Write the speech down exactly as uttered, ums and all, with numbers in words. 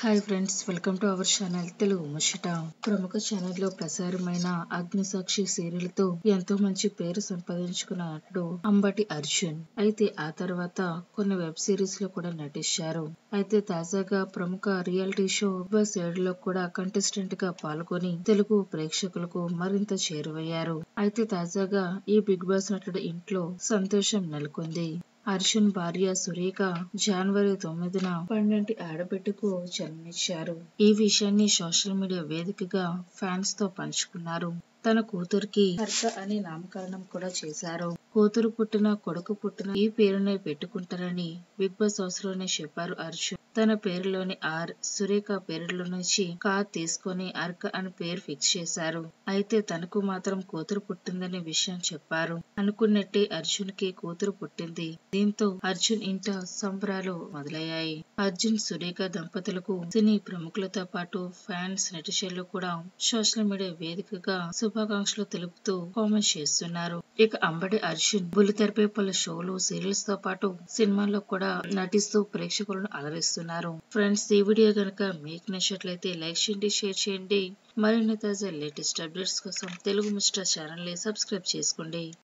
Hi friends, welcome to our channel Telugu Muchata. ప్రముఖ ఛానల్లో ప్రసారమైన అగ్నిసాక్షి సీరియల్ తో ఎంతో మంచి పేరు సంపాదించుకున్న నటుడు అంబటి అర్జున్. అయితే ఆ తర్వాత కొన్ని వెబ్ సిరీస్ లో కూడా నటించారు. అయితే తాజాగా ప్రముఖ రియాలిటీ షో బిగ్ బాస్ ఏడు లో కూడా కంటెస్టెంట్ గా పాల్గొని తెలుగు ప్రేక్షకులకు మరింత చేరువయ్యారు. అయితే తాజాగా ఈ బిగ్ బాస్ నటుడు ఇంట్లో సంతోషం నెలకొంది. అర్జున్ భార్య సురేఖ జనవరి తొమ్మిదిన పన్నెండు ఆడబిడ్డకు జన్మనిచ్చారు. ఈ విషయాన్ని సోషల్ మీడియా వేదికగా ఫ్యాన్స్ తో పంచుకున్నారు. తన కూతురికి హర్ష అని నామకరణం కూడా చేశారు. కూతురు పుట్టిన కొడుకు పుట్టిన ఈ పేరునే పెట్టుకుంటారని బిగ్ బాస్ హౌస్ లోనే చెప్పారు అర్జున్. తన పేరులోని ఆర్, సురేఖ పేరులో నుంచి కా తీసుకొని అర్క అని పేరు ఫిక్స్ చేశారు. అయితే తనకు మాత్రం కూతురు పుట్టిందనే విషయం చెప్పారు. అనుకున్నట్టే అర్జున్ కి కూతురు పుట్టింది. దీంతో అర్జున్ ఇంట సంబరాలు మొదలయ్యాయి. అర్జున్ సురేఖ దంపతులకు సినీ ప్రముఖులతో పాటు ఫ్యాన్స్ నెటిజన్లు కూడా సోషల్ మీడియా వేదికగా శుభాకాంక్షలు తెలుపుతూ కామెంట్స్ చేస్తున్నారు. ఇక అంబటి అర్జున్ బుల్లితెరపై పలు షోలు, సీరియల్స్ తో పాటు సినిమాల్లో కూడా నటిస్తూ ప్రేక్షకులను అలరిస్తున్నారు. ఫ్రెండ్స్, ఈ వీడియో గనక మీకు నచ్చినట్లయితే లైక్ చేయండి, షేర్ చేయండి. మరిన్ని తాజా లేటెస్ట్ అప్డేట్స్ కోసం తెలుగు ముచ్చట ఛానల్ ని సబ్స్క్రైబ్ చేసుకోండి.